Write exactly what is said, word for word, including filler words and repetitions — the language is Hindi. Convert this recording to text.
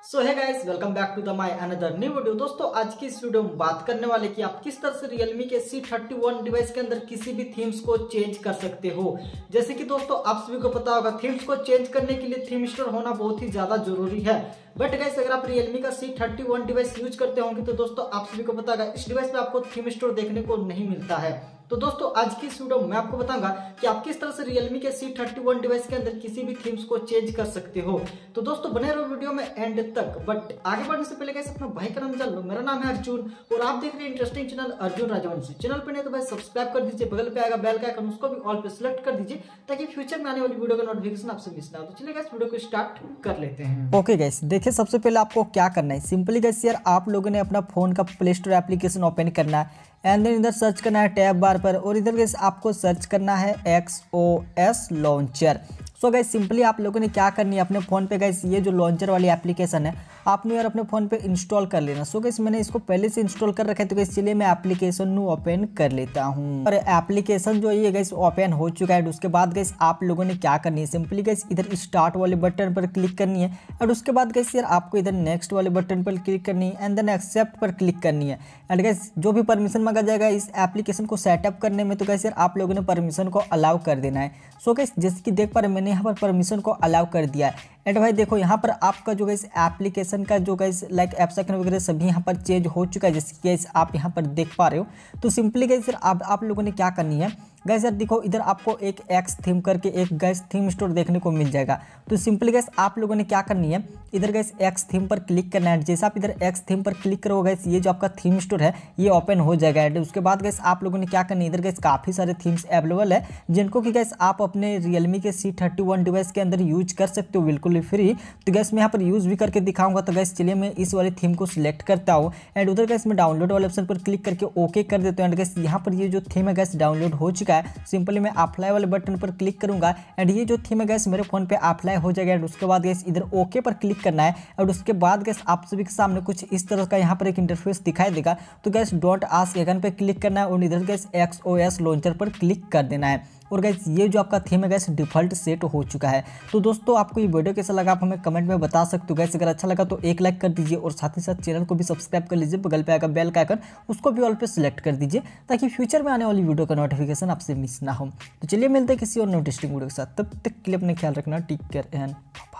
सो है guys, welcome back to the my another new video. दोस्तों आज की इस वीडियो में बात करने वाले कि आप किस तरह से Realme के सी थर्टी वन डिवाइस के अंदर किसी भी थीम्स को चेंज कर सकते हो। जैसे कि दोस्तों आप सभी को पता होगा, थीम्स को चेंज करने के लिए थीम स्टोर होना बहुत ही ज्यादा जरूरी है। बट गाइस अगर आप Realme का C thirty one device use करते होंगे तो दोस्तों आप सभी को पता होगा इस डिवाइस पे आपको थीम स्टोर देखने को नहीं मिलता है। तो दोस्तों आज की इस वीडियो में मैं आपको बताऊंगा कि आप किस तरह से Realme के सी थर्टी वन डिवाइस के अंदर किसी भी थीम्स को चेंज कर सकते हो। तो दोस्तों बने रहो वीडियो में एंड तक। बट आगे बढ़ने से पहले गाइस अपना भाई का नाम जान लो। मेरा नाम है अर्जुन और आप देख रहे हैं interesting channel Arjun Rajvanshi. Channel पे नहीं तो भाई सब्सक्राइब कर दीजिए, बगल पे आएगा बेल का आइकन, उसको भी ऑल पे सिलेक्ट कर दीजिए ताकि फ्यूचर में आने वाली वीडियो का नोटिफिकेशन आपसे मिस ना हो। तो चलिए गाइस वीडियो को स्टार्ट कर लेते हैं। ओके गाइस, देखिए सबसे पहले आपको क्या करना है। सिंपली गाइस यार आप लोगों ने अपना फोन का प्ले स्टोर एप्लीकेशन ओपन करना है एंड देन इधर सर्च करना है टैब बार पर और इधर गाइस आपको सर्च करना है X O S launcher. So guys simply आप लोगों ने क्या करनी है, अपने फ़ोन पे गाइस ये जो लॉन्चर वाली एप्लीकेशन है आपने यार अपने फ़ोन पे इंस्टॉल कर लेना। सो गाइस मैंने इसको पहले से इंस्टॉल कर रखा है तो गाइस चलिए मैं एप्लीकेशन ओपन कर लेता हूँ। और एप्लीकेशन जो है गाइस ओपन हो चुका है। उसके बाद गाइस आप लोगों ने क्या करनी है, सिंपली गाइस इधर स्टार्ट वाले बटन पर क्लिक करनी है और उसके बाद गाइस यार आपको इधर नेक्स्ट वाले बटन पर क्लिक करनी है एंड देन एक्सेप्ट पर क्लिक करनी है। एंड गाइस जो भी परमिशन मांगा जाएगा इस एप्लीकेशन को सेटअप करने में तो गाइस यार आप लोगों ने परमिशन को अलाउ कर देना है। सो गाइस जैसे कि देख पा रहे मैंने यहाँ पर परमिशन को अलाउ कर दिया है। एंड भाई देखो यहाँ पर आपका जो गाइस एप्लीकेशन का जो गाइस लाइक एप्स वगैरह सभी यहाँ पर चेंज हो चुका है, जैसे कि गाइस आप यहाँ पर देख पा रहे हो। तो सिंपली गाइस आप आप लोगों ने क्या करनी है गाइस यार देखो इधर आपको एक एक्स थीम करके एक गाइस थीम स्टोर देखने को मिल जाएगा। तो सिंपली गाइस आप लोगों ने क्या करनी है, इधर गाइस एक्स थीम पर क्लिक करना है। जैसे आप इधर एक्स थीम पर क्लिक करोगे गाइस ये जो आपका थीम स्टोर है ये ओपन हो जाएगा। एंड उसके बाद गाइस आप लोगों ने क्या करनी है, इधर गाइस काफ़ी सारे थीम्स अवेलेबल है जिनको कि गाइस आप अपने Realme के सी थर्टी वन डिवाइस के अंदर यूज कर सकते हो बिल्कुल फ्री। तो गाइस मैं यहाँ पर यूज़ भी करके दिखाऊंगा। तो गाइस चलिए मैं इस वाले थीम को सिलेक्ट करता हूँ एंड उधर गाइस मैं डाउनलोड वाले ऑप्शन पर क्लिक करके ओके कर देता हूँ। एंड गाइस यहाँ पर ये जो थीम है गाइस डाउनलोड हो चुका है। सिंपली मैं अप्लाई वाले बटन पर क्लिक करूंगा एंड ये जो थीम है गाइस मेरे फोन पे अप्लाई हो जाएगा। एंड उसके बाद गाइस इधर ओके पर क्लिक करना है और उसके बाद गाइस आप सभी के सामने कुछ इस तरह का यहाँ पर एक इंटरफेस दिखाई देगा। तो गाइस डोंट आस्क अगेन पे क्लिक करना है और इधर guys X O S launcher पर क्लिक कर देना है। और गाइस ये जो आपका थीम है गाइस डिफॉल्ट सेट हो चुका है। तो दोस्तों आपको ये वीडियो कैसा लगा आप हमें कमेंट में बता सकते हो। गाइस अगर अच्छा लगा तो एक लाइक कर दीजिए और साथ ही साथ चैनल को भी सब्सक्राइब कर लीजिए, बगल पे आएगा बेल का आइकन उसको भी ऑल पे सिलेक्ट कर दीजिए ताकि फ्यूचर में आने वाली वीडियो का नोटिफिकेशन आपसे मिस ना हो। तो चलिए मिलते हैं किसी और इंटरेस्टिंग वीडियो के साथ, तब तक के लिए अपने ख्याल रखना। Take care and